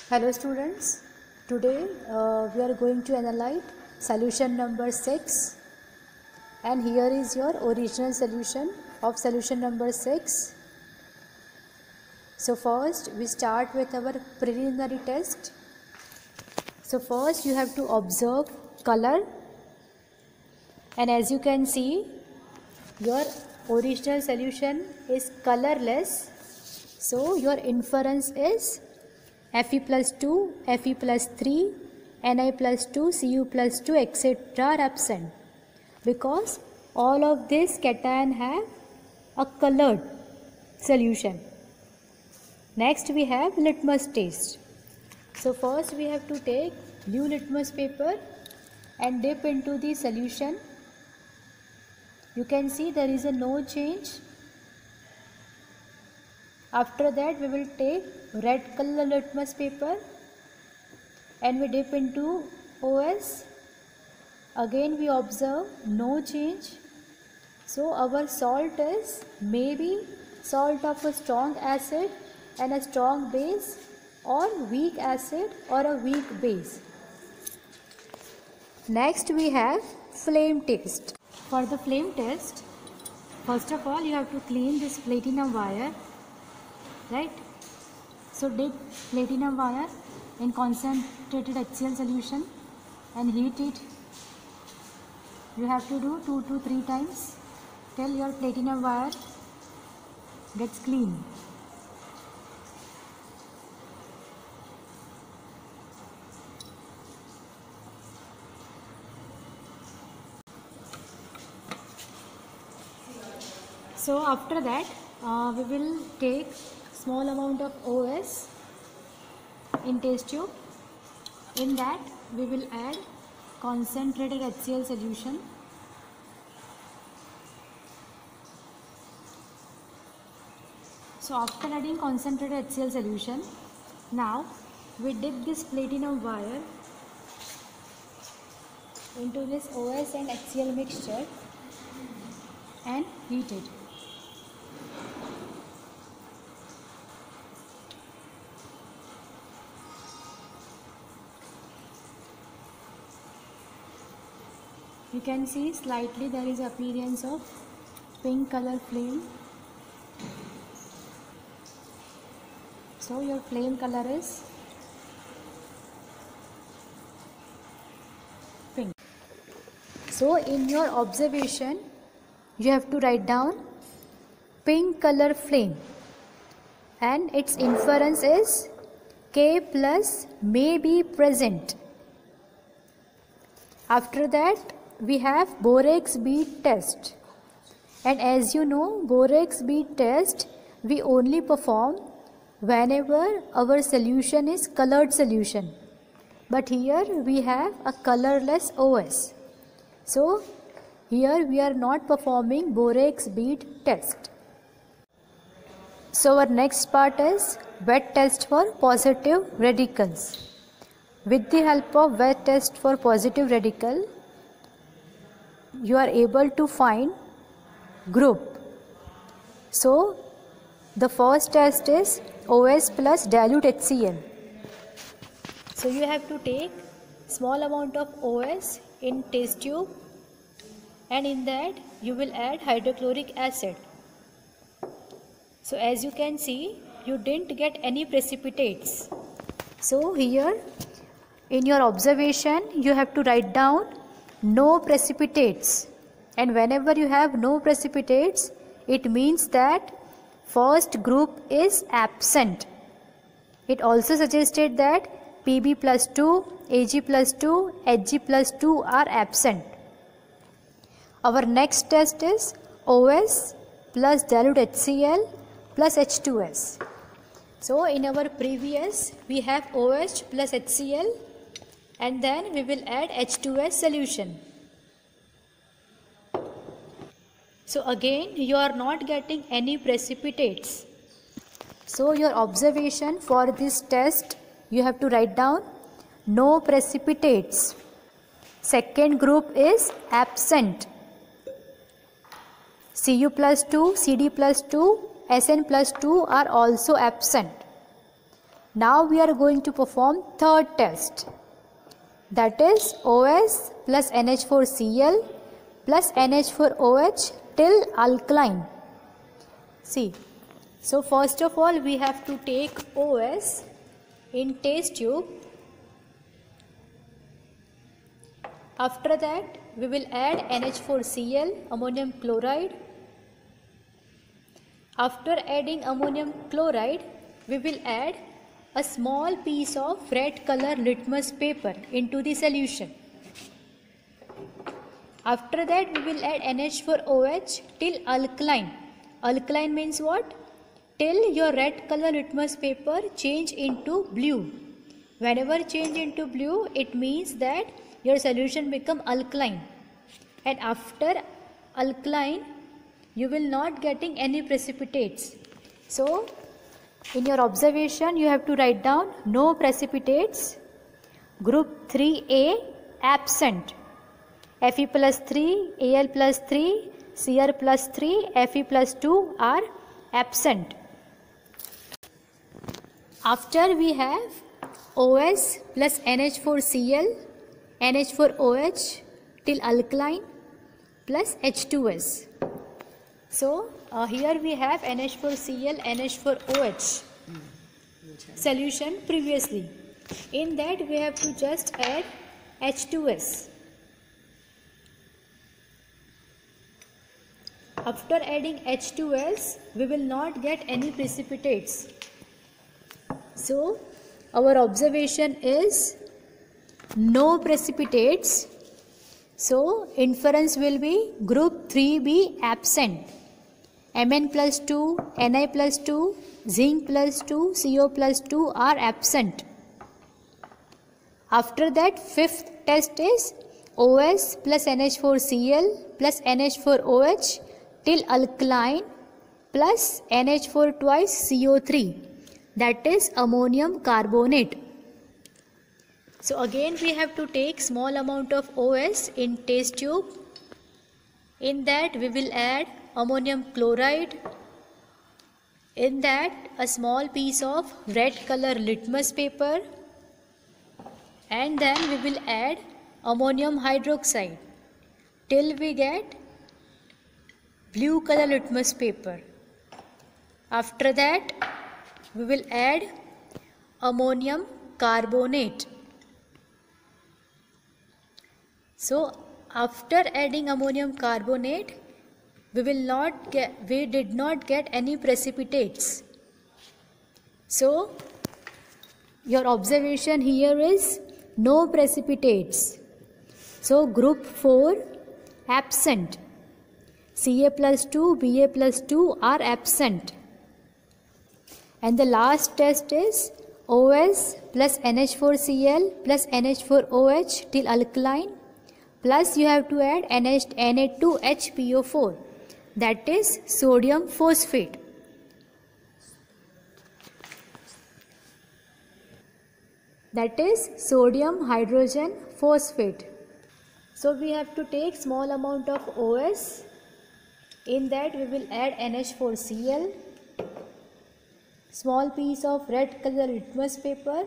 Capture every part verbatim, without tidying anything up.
Hello students, today uh, we are going to analyze solution number six, and here is your original solution of solution number six. So first we start with our preliminary test. So first you have to observe color, and as you can see your original solution is colorless, so your inference is Fe plus two, Fe plus three, Ni plus two, Cu plus two, et cetera are absent, because all of this cation have a colored solution. Next we have litmus test. So first we have to take blue litmus paper and dip into the solution. You can see there is a no change. After that we will take red color litmus paper and we dip into O S. Again we observe no change. So our salt is maybe salt of a strong acid and a strong base, or weak acid or a weak base. Next we have flame test. For the flame test, first of all you have to clean this platinum wire, right? So dip platinum wire in concentrated HCl solution and heat it. You have to do two to three times till your platinum wire gets clean. So after that uh, we will take small amount of O S in test tube. In that we will add concentrated HCl solution. So after adding concentrated HCl solution, now we dip this platinum wire into this O S and HCl mixture and heat it. You can see slightly there is appearance of pink color flame. So your flame color is pink. So in your observation you have to write down pink color flame, and its inference is K plus may be present. After that we have borax bead test, and as you know borax bead test we only perform whenever our solution is colored solution, but here we have a colorless O S, so here we are not performing borax bead test. So our next part is wet test for positive radicals. With the help of wet test for positive radical, you are able to find group. So the first test is O S plus dilute HCl. So you have to take small amount of O S in test tube, and in that you will add hydrochloric acid. So as you can see, you didn't get any precipitates. So here in your observation you have to write down no precipitates, and whenever you have no precipitates it means that first group is absent. It also suggested that P B plus two, A G plus two, H G plus two are absent. Our next test is O S plus dilute HCl plus H two S. So in our previous we have O H plus HCl, and then we will add H two S solution. So again you are not getting any precipitates. So your observation for this test you have to write down no precipitates. Second group is absent. Cu plus two, Cd plus two, Sn plus two are also absent. Now we are going to perform third test, that is O S plus N H four C l plus N H four O H till alkaline. See, so first of all we have to take O S in test tube. After that we will add N H four C l, ammonium chloride. After adding ammonium chloride, we will add a small piece of red color litmus paper into the solution. After that we will add N H four O H till alkaline. Alkaline means what? Till your red color litmus paper change into blue. Whenever change into blue, it means that your solution become alkaline. And after alkaline, you will not getting any precipitates. So in your observation you have to write down no precipitates. Group three A absent. Fe plus three, Al plus three, Cr plus three, Fe plus two are absent. After we have O S plus N H four C l, N H four O H till alkaline plus H two S. So uh, here we have N H four C l, N H four O H solution previously. In that we have to just add H two S. After adding H two S, we will not get any precipitates. So our observation is no precipitates. So inference will be group three B absent. Mn plus two, Ni plus two, zinc plus two, Co plus two are absent. After that, fifth test is O S plus N H four C l plus N H four O H till alkaline plus N H four twice C O three, that is ammonium carbonate. So again we have to take small amount of O S in test tube. In that we will add ammonium chloride. In that a small piece of red color litmus paper, and then we will add ammonium hydroxide till we get blue color litmus paper. After that we will add ammonium carbonate. So after adding ammonium carbonate, we will not get we did not get any precipitates. So your observation here is no precipitates. So group four absent. Ca plus two, Ba plus two are absent. And the last test is O S plus N H four C l plus N H four O H till alkaline, plus you have to add N A two H P O four, that is sodium phosphate. That is sodium hydrogen phosphate. So we have to take small amount of O S. In that we will add N H four C l, small piece of red color litmus paper,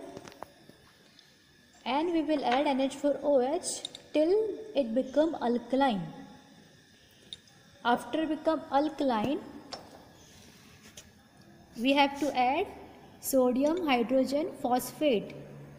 and we will add N H four O H till it become alkaline. After become alkaline, we have to add sodium hydrogen phosphate,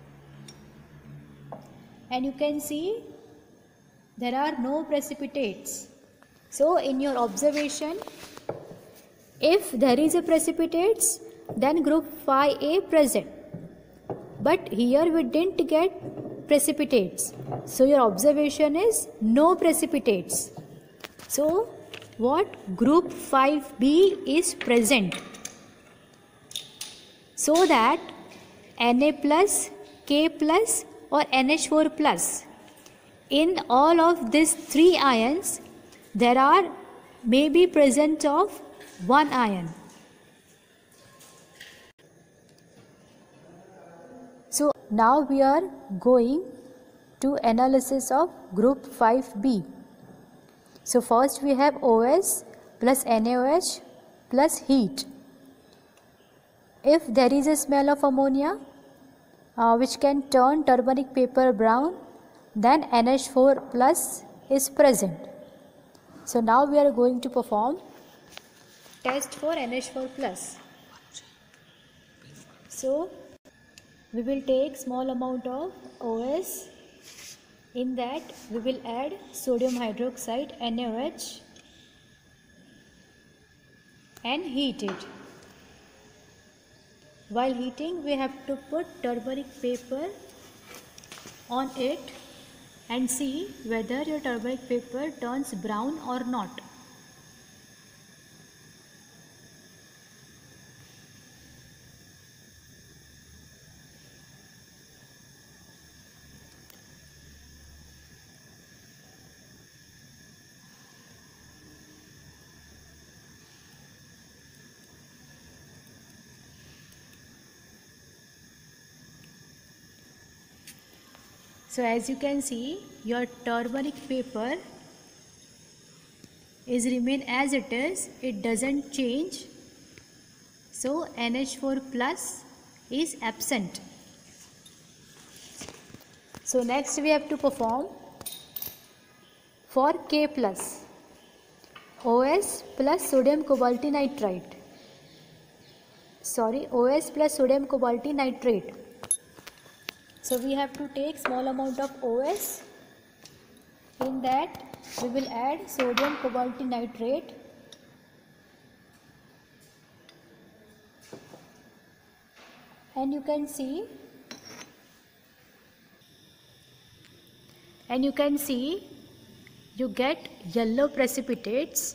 and you can see there are no precipitates. So in your observation, if there is a precipitates, then group five A present, but here we didn't get precipitates, so your observation is no precipitates. So what group five B is present, so that Na plus, K plus or N H four plus, in all of these three ions there are maybe presence of one ion. So now we are going to analysis of group five B. So first we have O S plus NaOH plus heat. If there is a smell of ammonia uh, which can turn turmeric paper brown, then N H four plus is present. So now we are going to perform test for N H four plus. So we will take small amount of O S. In that we will add sodium hydroxide N A O H and heat it. While heating, we have to put turmeric paper on it and see whether your turmeric paper turns brown or not. So as you can see, your turmeric paper is remain as it is, it doesn't change. So N H four plus is absent. So next we have to perform for K plus, O S plus sodium cobalti nitrite. Sorry, O S plus sodium cobalti nitrate. So we have to take small amount of O S. In that we will add sodium cobalti nitrate. And you can see and you can see you get yellow precipitates.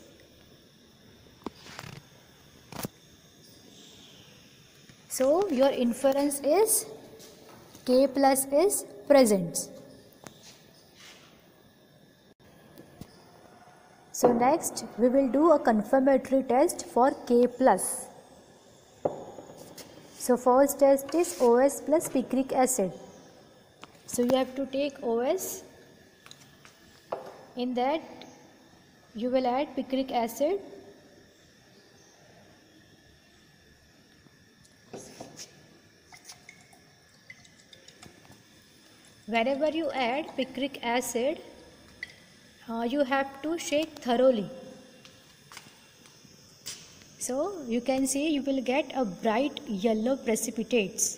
So your inference is K plus is present. So next we will do a confirmatory test for K plus. So first test is O S plus picric acid. So you have to take O S. In that you will add picric acid. Whenever you add picric acid, uh, you have to shake thoroughly. So you can see you will get a bright yellow precipitates.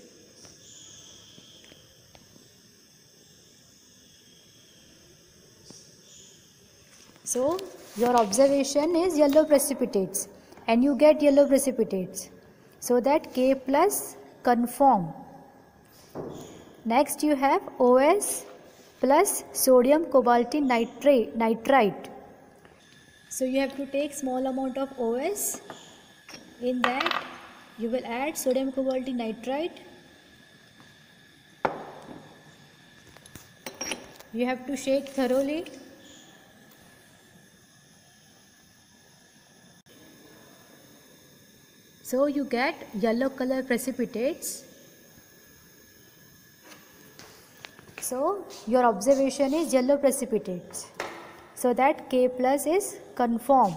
So your observation is yellow precipitates and you get yellow precipitates. So that K plus confirm. Next you have O S plus sodium cobalti nitrate, nitrite. So you have to take small amount of O S. In that you will add sodium cobalti nitrite. You have to shake thoroughly. So you get yellow color precipitates. So your observation is yellow precipitates. So that K plus is confirmed.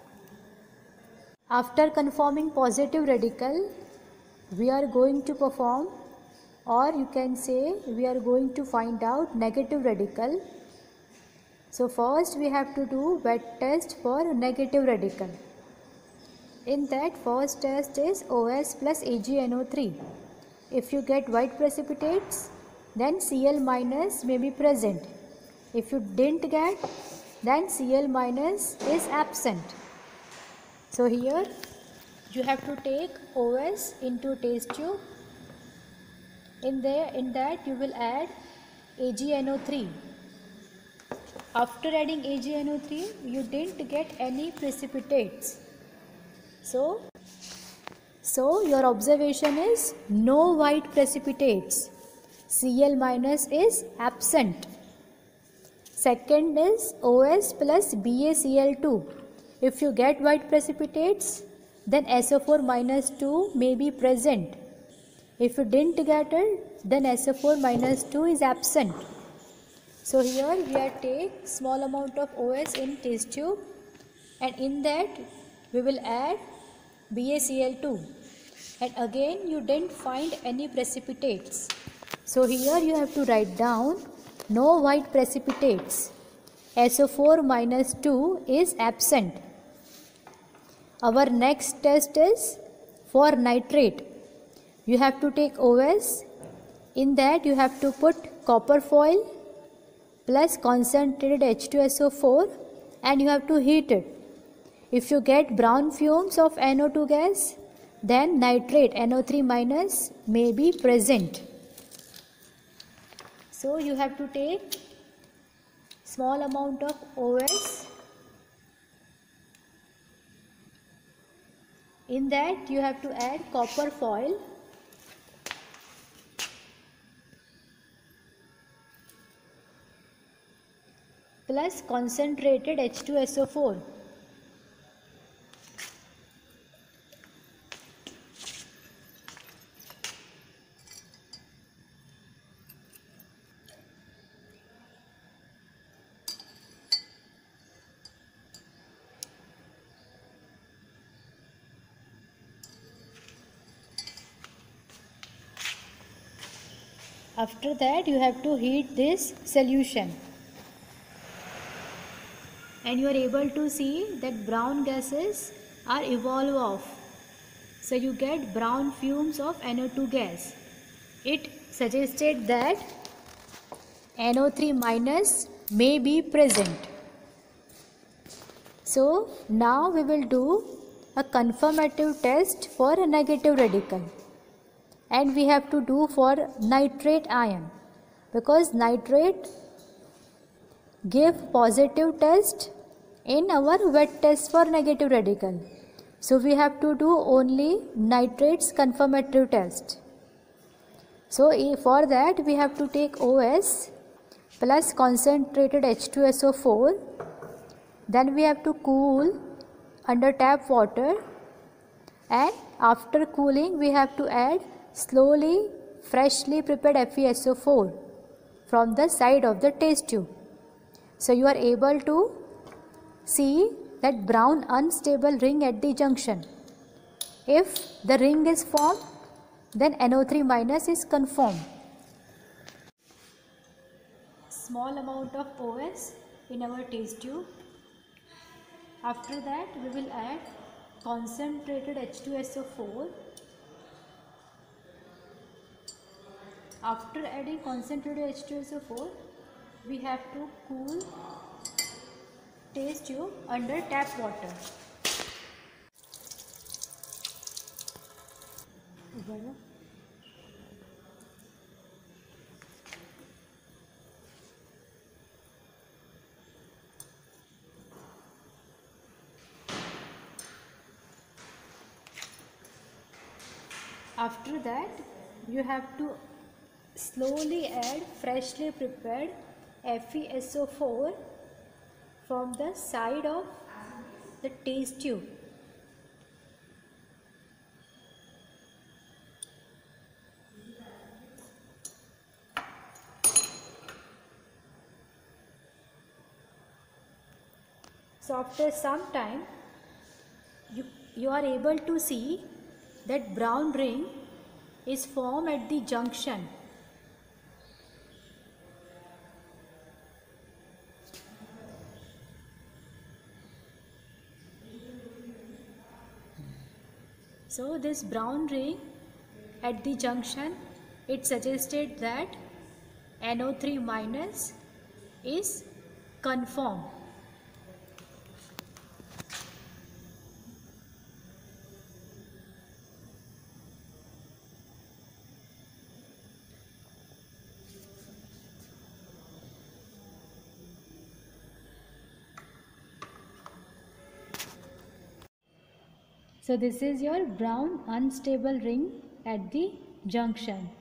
After confirming positive radical, we are going to perform, or you can say we are going to find out negative radical. So first we have to do wet test for negative radical. In that first test is O S plus A G N O three. If you get white precipitates, then C L minus may be present. If you didn't get, then C L minus is absent. So here you have to take O S into test tube. In there, in that you will add A G N O three. After adding A G N O three, you didn't get any precipitates. So, so your observation is no white precipitates. C L minus is absent. Second is O S plus B A C L two. If you get white precipitates, then S O four minus two may be present. If you didn't get it, then S O four minus two is absent. So here we are take small amount of O S in test tube, and in that we will add B A C L two. and again you didn't find any precipitates. So here you have to write down no white precipitates. S O four minus two is absent. Our next test is for nitrate. You have to take O S. In that you have to put copper foil plus concentrated H two S O four and you have to heat it. If you get brown fumes of N O two gas, then nitrate N O three minus may be present. So you have to take small amount of O S. In that you have to add copper foil plus concentrated H two S O four. After that you have to heat this solution and you are able to see that brown gases are evolve off. So you get brown fumes of N O two gas. It suggested that N O three minus may be present. So now we will do a confirmative test for a negative radical. And we have to do for nitrate ion because nitrate give positive test in our wet test for negative radical. So we have to do only nitrates confirmative test. So for that we have to take O S plus concentrated H two S O four. Then we have to cool under tap water and after cooling we have to add slowly freshly prepared F e S O four from the side of the test tube. So you are able to see that brown unstable ring at the junction. If the ring is formed, then N O three minus is confirmed. Small amount of O S in our test tube. After that we will add concentrated H two S O four. After adding concentrated H two S O four, we have to cool test tube under tap water. After that, you have to slowly add freshly prepared F e S O four from the side of the test tube. So after some time you, you are able to see that brown ring is formed at the junction. So this brown ring at the junction, it suggested that N O three minus is confirmed. So this is your brown unstable ring at the junction.